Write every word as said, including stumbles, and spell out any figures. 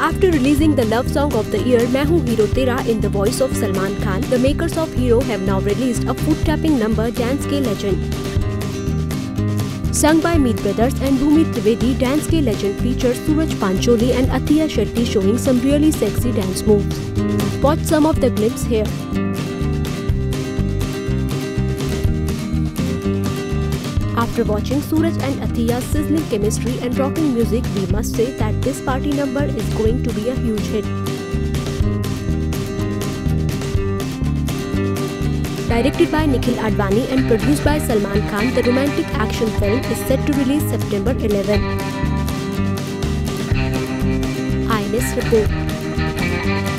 After releasing the love song of the year Main Hoon Hero Tera in the voice of Salman Khan, the makers of Hero have now released a foot-tapping number Dance Ke Legend. Sung by Meet Brothers and Bhumi Trivedi, Dance Ke Legend features Suraj Pancholi and Athiya Shetty showing some really sexy dance moves. Watch some of the clips here. After watching Suraj and Athiya's sizzling chemistry and rocking music, we must say that this party number is going to be a huge hit. Directed by Nikhil Advani and produced by Salman Khan, the romantic action film is set to release September eleventh. I N S Report.